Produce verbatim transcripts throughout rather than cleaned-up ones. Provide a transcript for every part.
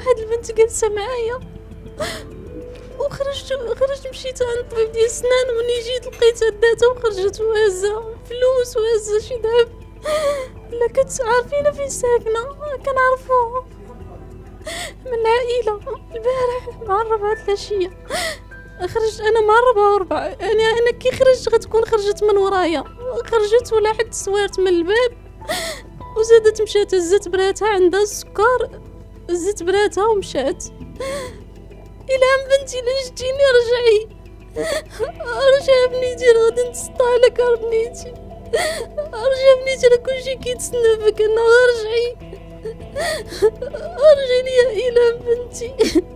هاد البنت جالسة معايا، وخرجت خرجت مشيت عند الطبيب ديال السنان، ومني جيت لقيتها داتها وخرجت وهازة فلوس وهازة شي دهب. لا كنت عارفين فين ساكنة، كنعرفوها من العائلة. البارح مع الربعة العشية خرجت انا مع الربعة وربعة، انا انا كي خرجت غتكون خرجت من ورايا، خرجت ولا حد سوارت من الباب، وزادت مشات هزت براتها عندها السكر، هزت براتها ومشات. إلهام بنتي لا جيتيني رجعي، رجعي بنيتي راه غادي نتسطع لك بنيتي، رجعي بنيتي راه كلشي كيتسنى فيك، انا رجعي رجعي لي يا إلهام بنتي.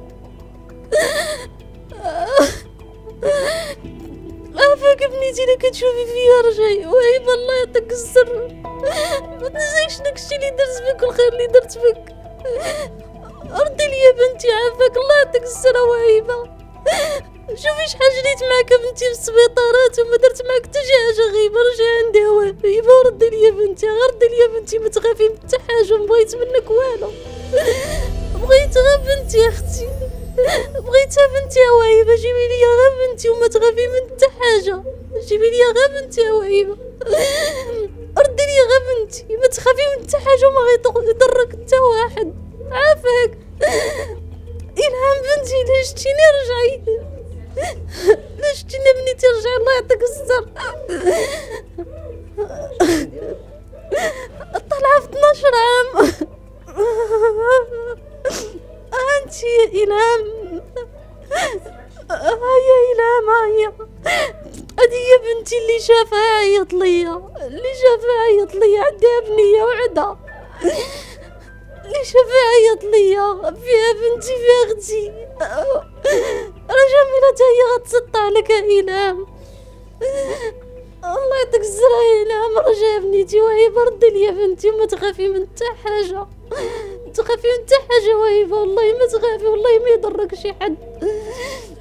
عافاك بنيتي لا كتشوفي فيا رجعي، وهيبة الله يعطيك السر، ما تنسايش داكشي اللي درت فيك والخير اللي درت فيك، ردي لي يا بنتي عافاك الله يعطيك السر. وهيبة شوفي شحال جريت معاك بنتي في السبيطارات وما درت معاك حتى شي حاجه غيبه، رجعي عندي هيبة وردي لي يا بنتي، غير ردي لي يا بنتي، ما تخافي من حتى حاجه، ما بغيت منك والو، بغيت غير بنتي يا اختي، بغيتها بنتي يا وهيبة، جيبي لي غير بنتي وما تخافي من حتى حاجه، جيبي لي غير بنتي يا وهيبة، ردي لي غير بنتي، ما تخافي من حتى حاجه وما غيضرك حتى واحد، عافاك. إلهام بنتي لا شتيني رجعي، لا شتيني بنيتي رجعي الله يعطيك الستر. طالعة في اثناش عام. انتي يا إلهام، هيا إلهام هيا، هادي هي بنتي اللي شافها عيط ليا، اللي شافها عيط ليا، عندها بنية وعدها، اللي شافها عيط ليا، فيها بنتي فيها اختي، راه جميلة تا هي غتسطع لك يا إلهام، الله يعطيك الزر يا إلهام، رجعي بنيتي وهيبة، ردي لي يا بنتي وما تخافي من حتى حاجة، ما تخافي من حتى حاجة وهيبة، والله ما تخافي، والله ما يضرك شي حد.